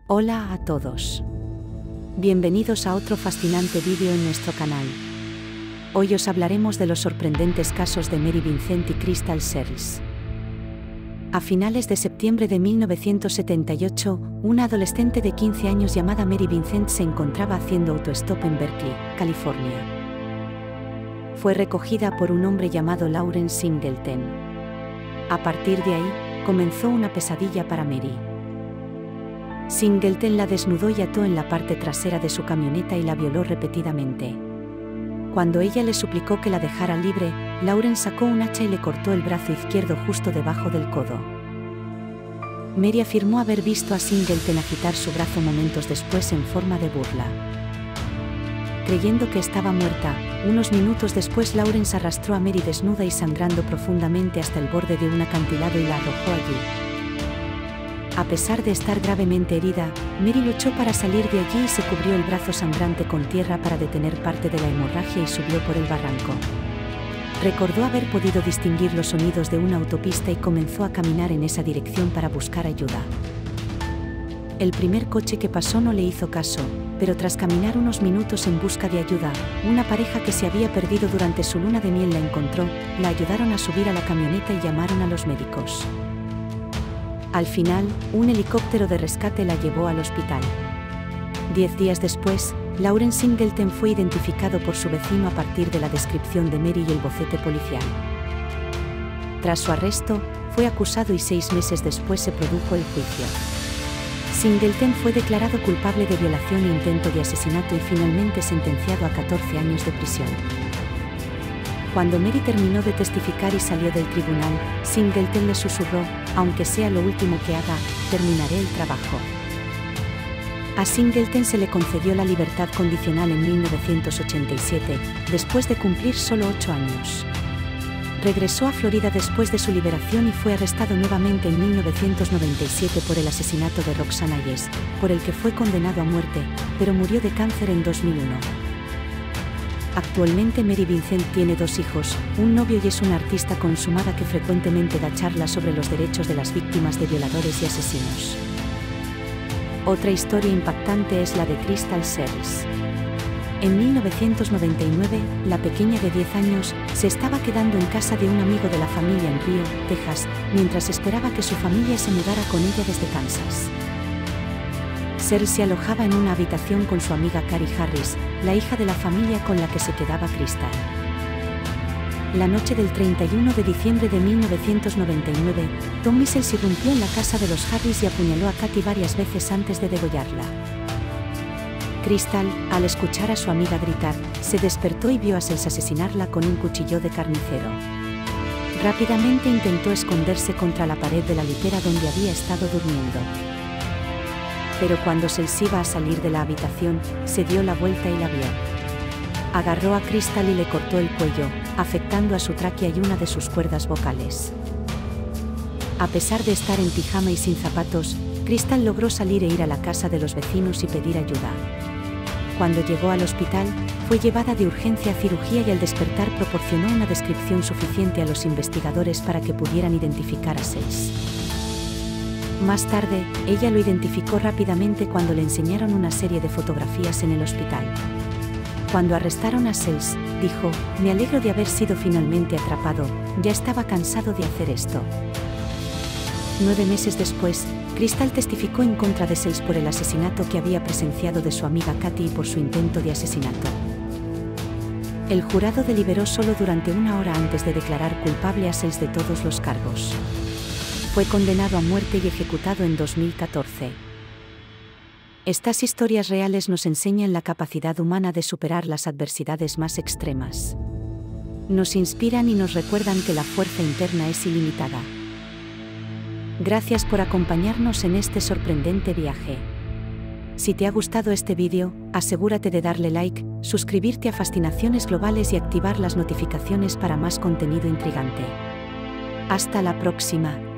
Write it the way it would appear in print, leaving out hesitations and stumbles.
Hola a todos. Bienvenidos a otro fascinante vídeo en nuestro canal. Hoy os hablaremos de los sorprendentes casos de Mary Vincent y Crystal Searles. A finales de septiembre de 1978, una adolescente de 15 años llamada Mary Vincent se encontraba haciendo autostop en Berkeley, California. Fue recogida por un hombre llamado Lawrence Singleton. A partir de ahí, comenzó una pesadilla para Mary. Singleton la desnudó y ató en la parte trasera de su camioneta y la violó repetidamente. Cuando ella le suplicó que la dejara libre, Lawrence sacó un hacha y le cortó el brazo izquierdo justo debajo del codo. Mary afirmó haber visto a Singleton agitar su brazo momentos después en forma de burla. Creyendo que estaba muerta, unos minutos después Lawrence arrastró a Mary desnuda y sangrando profundamente hasta el borde de un acantilado y la arrojó allí. A pesar de estar gravemente herida, Mary luchó para salir de allí y se cubrió el brazo sangrante con tierra para detener parte de la hemorragia y subió por el barranco. Recordó haber podido distinguir los sonidos de una autopista y comenzó a caminar en esa dirección para buscar ayuda. El primer coche que pasó no le hizo caso, pero tras caminar unos minutos en busca de ayuda, una pareja que se había perdido durante su luna de miel la encontró, la ayudaron a subir a la camioneta y llamaron a los médicos. Al final, un helicóptero de rescate la llevó al hospital. 10 días después, Lawrence Singleton fue identificado por su vecino a partir de la descripción de Mary y el boceto policial. Tras su arresto, fue acusado y 6 meses después se produjo el juicio. Singleton fue declarado culpable de violación e intento de asesinato y finalmente sentenciado a 14 años de prisión. Cuando Mary terminó de testificar y salió del tribunal, Singleton le susurró: aunque sea lo último que haga, terminaré el trabajo. A Singleton se le concedió la libertad condicional en 1987, después de cumplir solo 8 años. Regresó a Florida después de su liberación y fue arrestado nuevamente en 1997 por el asesinato de Roxanne Hayes, por el que fue condenado a muerte, pero murió de cáncer en 2001. Actualmente Mary Vincent tiene 2 hijos, un novio y es una artista consumada que frecuentemente da charlas sobre los derechos de las víctimas de violadores y asesinos. Otra historia impactante es la de Crystal Searles. En 1999, la pequeña de 10 años se estaba quedando en casa de un amigo de la familia en Rio, Texas, mientras esperaba que su familia se mudara con ella desde Kansas. Searles se alojaba en una habitación con su amiga Carrie Harris, la hija de la familia con la que se quedaba Crystal. La noche del 31 de diciembre de 1999, Tommy Searles irrumpió en la casa de los Harris y apuñaló a Katie varias veces antes de degollarla. Crystal, al escuchar a su amiga gritar, se despertó y vio a Searles asesinarla con un cuchillo de carnicero. Rápidamente intentó esconderse contra la pared de la litera donde había estado durmiendo. Pero cuando Searles iba a salir de la habitación, se dio la vuelta y la vio. Agarró a Crystal y le cortó el cuello, afectando a su tráquea y una de sus cuerdas vocales. A pesar de estar en pijama y sin zapatos, Crystal logró salir e ir a la casa de los vecinos y pedir ayuda. Cuando llegó al hospital, fue llevada de urgencia a cirugía y al despertar proporcionó una descripción suficiente a los investigadores para que pudieran identificar a Searles. Más tarde, ella lo identificó rápidamente cuando le enseñaron una serie de fotografías en el hospital. Cuando arrestaron a Searles, dijo: me alegro de haber sido finalmente atrapado, ya estaba cansado de hacer esto. 9 meses después, Crystal testificó en contra de Searles por el asesinato que había presenciado de su amiga Katie y por su intento de asesinato. El jurado deliberó solo durante 1 hora antes de declarar culpable a Searles de todos los cargos. Fue condenado a muerte y ejecutado en 2014. Estas historias reales nos enseñan la capacidad humana de superar las adversidades más extremas. Nos inspiran y nos recuerdan que la fuerza interna es ilimitada. Gracias por acompañarnos en este sorprendente viaje. Si te ha gustado este vídeo, asegúrate de darle like, suscribirte a Fascinaciones Globales y activar las notificaciones para más contenido intrigante. Hasta la próxima.